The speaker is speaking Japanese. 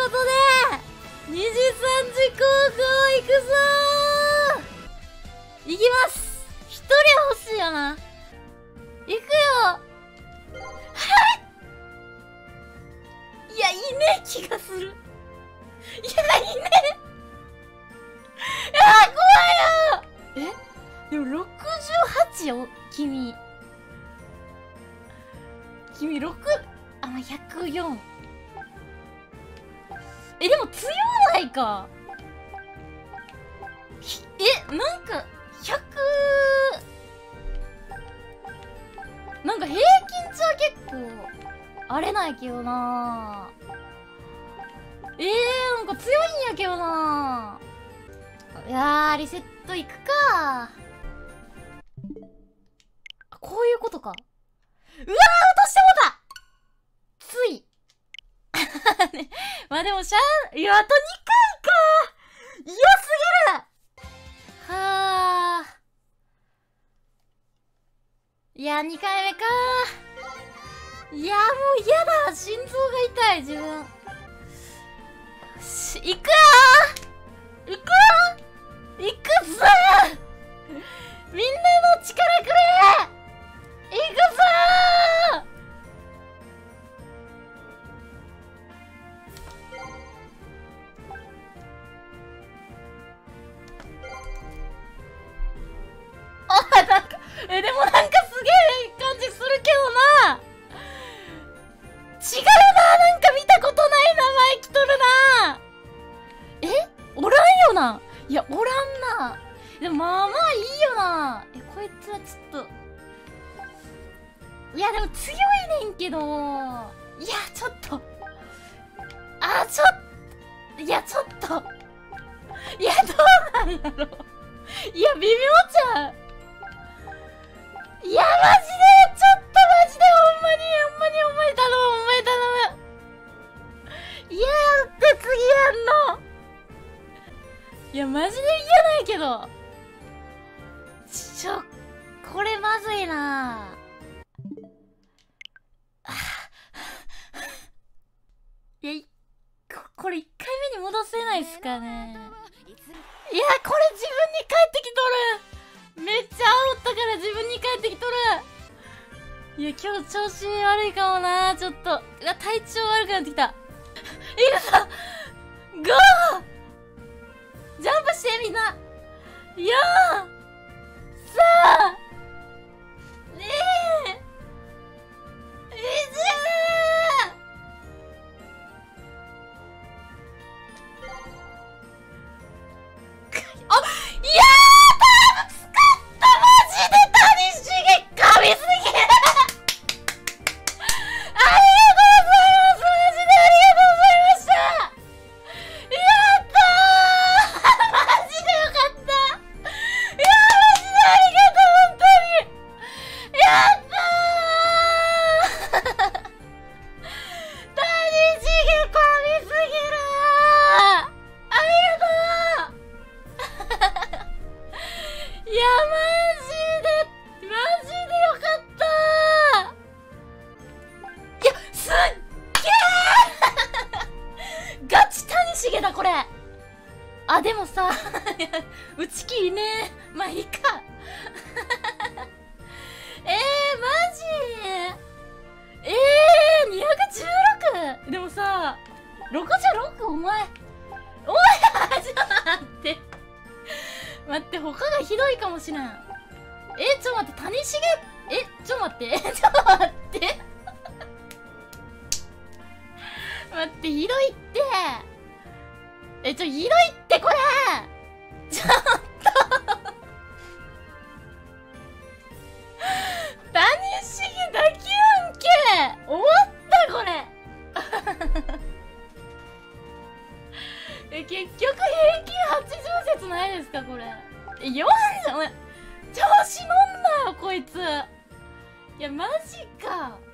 ことで、2時3時高校行くぞー。行きます。一人欲しいよな。行くよ。はいいや、いねえ気がする。いや、いねえ。あー、怖いよ。えでも68よ、君。君6、あ、まあ、104。でも強ないか。なんか、なんか平均値は結構、あれないけどな。なんか強いんやけどな。いやー、リセットいくか。こういうことか。うわー、落としてもうた。つい。ね、まあでもいや、あと2回か。良すぎる。はあ。いや、2回目か。いや、もう嫌だ。心臓が痛い、自分。行くよー。行くよ。行くぞー。みんなの力くれ。行くぞー。なんか、でもなんかすげえ感じするけどな。違うな、なんか見たことない名前来とるな。おらんよな。いや、おらんな。でもまあまあいいよな。こいつはちょっと。いや、でも強いねんけど。いや、ちょっと。いや、ちょっと。いや、どうなんだろう。いや、微妙じゃん。いや、マジで、ちょっとマジで、ほんまに頼む。いや、って次やんの。いや、マジで嫌ないけど。これまずいな。いや、これ1回目に戻せないっすかね。いや、これ自分に返ってきとる。めっちゃ煽ったから自分に返ってきとる。いや、今日調子悪いかもな。ちょっと。うわ、体調悪くなってきた。いくぞ !GO! ジャンプしてみんな !4! 3! 2! あ、いやー、タイム使った。マジで谷繁神すぎる。ありがとうございます。マジでありがとうございました。やったー。マジでよかった。いやー、マジでありがとう、本当に。やったー。谷繁神すぎるー。ありがとう。いや、マジでよかったー。いや、すっげー。ガチ谷繁だ、これ。でもさ、打ち切りねー。まあいいか。マジ216。でもさ、66、お前、ちょっと待って。待って、他がひどいかもしれん。ちょ待って、谷繁、ちょ待って、ちょ待って。待って、ひどいって。ひどいってこれ。ちょっと。谷繁だけやんけ。終わったこれ。結局平均80節ないですかこれ。4じゃん。お前調子乗んなよこいつ。いやマジか。